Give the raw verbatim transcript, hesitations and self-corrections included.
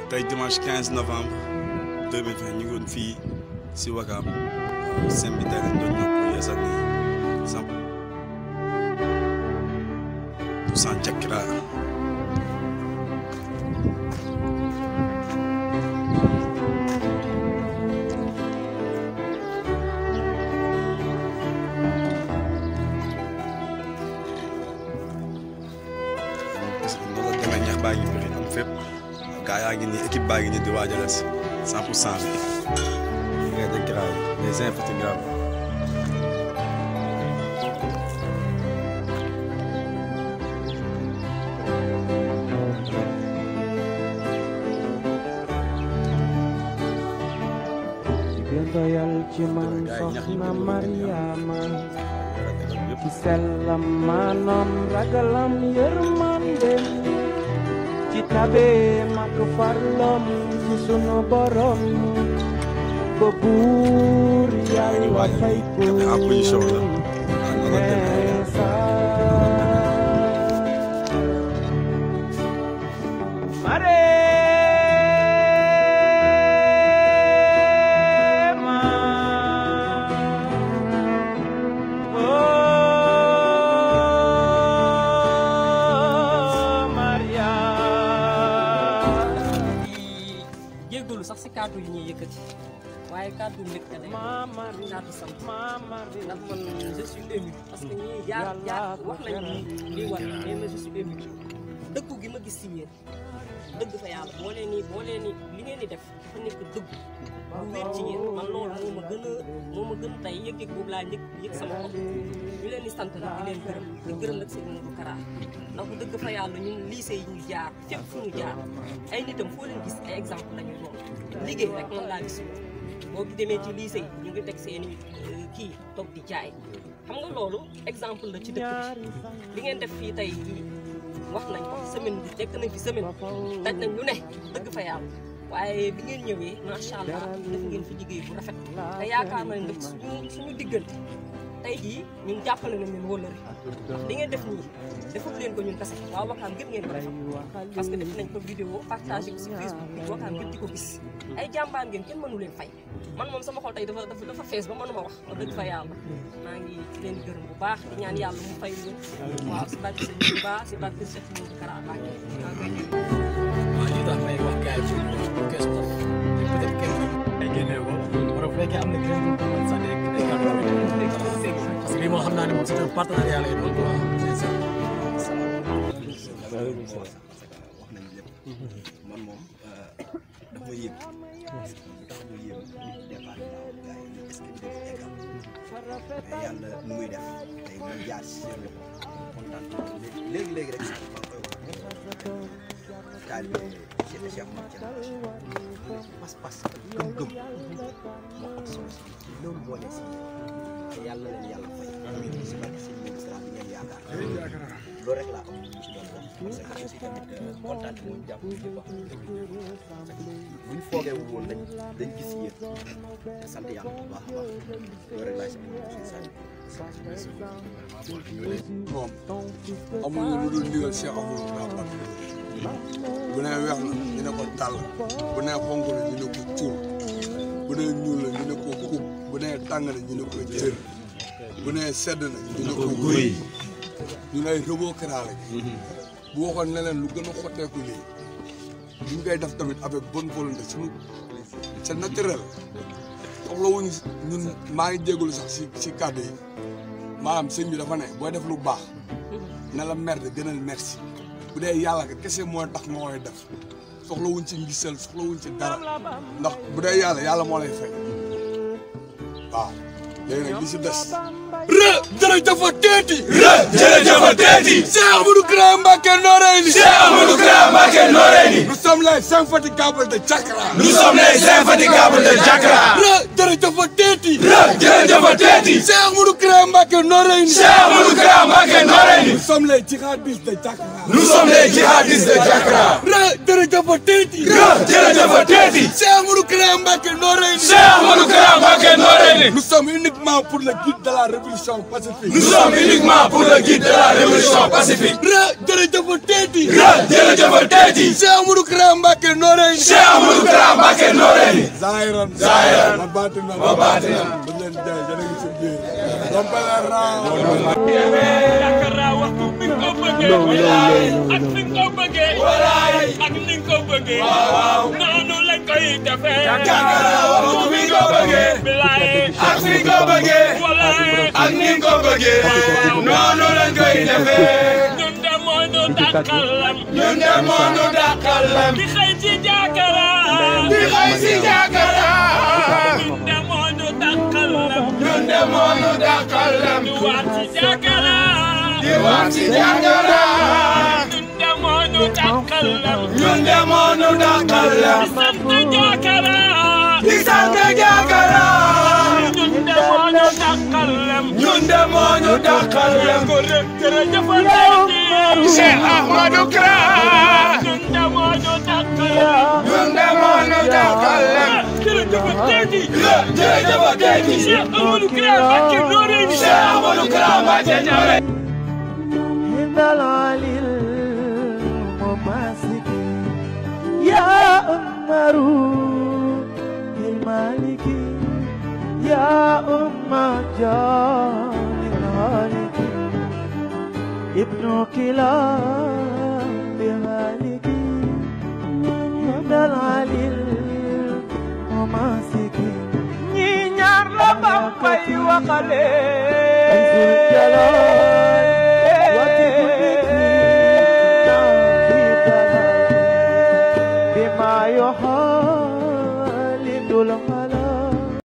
tey dimanche quinze novembre deux mille vingt ñu ngi woon fii si Ouakam C E M bi tey lañ doon ñëw pour yeesal ni cent pour cent CHEIKH ñax baa ngi bëri am fépp gaa yaa ngi nii équipe baa ngi nii di waajal si cent pour cent bi ngay de grave les infatigables doyal ci man soxna Mariama ci sellam maanoom ragalam yërmandem ci tabe mak farlom ci sunu borom ba buur yàlla fay ko mare sax si kàddu yi ñuy yëkkati waaye kàddu mbégte day kàddu sant ndax man je suis ému parce que ñii jaar jaar wax nañ ni lii war na mais je suis ému dëggu gi ma gis si yéen dëgg fa yàlla boo leen ni boo leen ni li ngeen di def dafa nekk dëgg bu wér ci yéen man loolu moo ma gën a moo ma gën tey yëg-yëg boobu laa njëkk yëg sama bopp ñu leen di sant nag di leen gërëm di gërëm nag seen Ahmadou Kara ndax bu dëgg fa yàlla ñun lycée yi ñu jaar fépp fu ñu jaar ay nitam foo leen gis ay exemple la ñu doon liggéey rek man laa gis boo demee ci lycée yi ñu ngi teg seen kii toog di jaay xam nga loolu exemple la ci dëkk bi li ngeen def fii tey wax nañ ko semaine bi nekk nañ fi semaine daj nañ lu ne dëgg fa yàlla waaye bi ngeen ñëwee macha allah def ngeen fi liggéey bu rafet te yaakaar nañ ne suñu suñu diggante tey jii ñun jàppale nañ leen wóllare li ngeen def nii defut leen ko ñun kese waaw Ouakam gépp ngeen ko defal parce que def nañ ko vidéo partagé ko si Facebook bi Ouakam gépp di ko gis ay jàmbaar ngeen kenn mënu leen fay man moom sama xol tey dafa dafa dafa fees ba mënuma wax wax dëgg fa yàlla maa ngi leen di gërëm bu baax di ñaan yàlla mu fay ñu waaw si barke sëñ bi baax si barke Cheikh Ahmadou Kara Mbacké waaw li tax may wax gars yi ci question peut-être kenn ay génne ko war a fekkee am na kenn ku mën sax day day gàddu parce que lii moo xam naa ne moom c'est un partenariat lay doon quoi c'est ça. wax nañu lépp man moom daf ma yéem parce que lu tax ma yéem départ daaw gars yi est-ce que dina fi eggal mais yàlla nu muy def tey mu jaar si seen loxo kontaan léegi léegi léegi rek sax maa koy wax talibé Cheikh Cheikh Mor Thiam pas-pas gëm-gëm moo am solo si loolu moo ne si te yàlla leen yàlla fay si barke seen ministre bi ngeen yaakaar loolu rek laa am lu ci doon wax parce que aussi tamit kontaan bi ñu jàpp ñu wax bu ñu foogee wu woon dañ dañ gis yéen te sant yàlla bu baax a baax loolu rek laay si moom amuñu lu dul ndigal Cheikh Ahmadou Kara bu nee weex na ñu ne ko tàll bu nee xonk la ñu ne ko cuur bu nee ñuul la ñu ne ko kub bu nee tàng la ñu ne ko jër bu nee sedd na ñu ne ko guy ñu lay rëboo Kara la bu waxoon leneen lu gën a xotteeku lii ñu koy def tamit avec bonne volonté suñu c'est naturel soxla wuñu ñun maa ngi jégalu sax si si kàddu yi maanaam sëñ bi dafa ne booy def lu baax ne la merde gënal merci bu dee yàlla ka kese mooy tax nga koy def soxla wuñ ci ngisal soxla wuñ ci dara ndax bu dee yàlla yàlla moo lay fay waaw léegi nag li si des re jërëjëf teeti re jërëjëf teeti Cheikh Ahmadou Kara Mbacké Noreyni Cheikh Ahmadou Kara Mbacké Noreyni nous sommes les infatigables de Chakra nous sommes les infatigables de Chakra re jërëjëf teeti re jërëjëf teeti Cheikh Ahmadou Kara Mbacké Noreyni Cheikh Ahmadou Kara Mbacké Noreyni nous sommes les djihadistes de Chakra nous sommes les djihadistes de Chakra re jërëjëf teeti re jërëjëf teeti Cheikh Ahmadou Kara Mbacké Noreyni Cheikh Ahmadou Kara Mbacké Noreyni nous sommes uniquement pour le guide de la révolution pacifique nous sommes uniquement pour le guide de la révolution pacifique re jërëjëf teeti re jërëjëf teeti Cheikh Ahmadou Kara Mbacké Noreyni Cheikh Ahmadou Kara Mbacké Noreyni. Zahirane. Zahirane. Ma batinane. Ma batinane. bu leen jaay yéen a ngi ci biir. rompale raa. Yakara waxtu bi nga ko bëggee. ak ni nga ko bëggee. ak ni nga ko bëggee. noonu lañ koy defee. Yakara waxtu bi nga ko bëggee. ak ni nga ko bëggee. ak ni nga ko bëggee. noonu lañ koy defee. ñun de moo ñu dàqalam. ñun de moo ñu dàqalam. di xëy ci Jakara. di xëy ci Jakara. ñun de moo ñu dàqalam. ñun de moo ñu dàqalam. di waat ci Jakara. di waat ci Jakara. ñun de moo ñu dàqalam. ñun de moo ñu dàqalam. di sant Jakara. di sant Jakara. ñun de moo ñu dàqalam. ñun de moo ñu dàqalam. Cheikh Ahmadou Kara. ñun de moo ñu dàqalam. ñun de moo ñu dàqalam. jërëjëfatati. jërëjëfatati. Cheikh Ahmadou Kara Mbacké Noreyni. Cheikh Ahmadou Kara Mbacké Noreyni. يا أمرو المالكي يا أم جان الهالك ابن كلاب بهالك يا العلي المماسك نيار لبقي وقلي بما يحال الظلم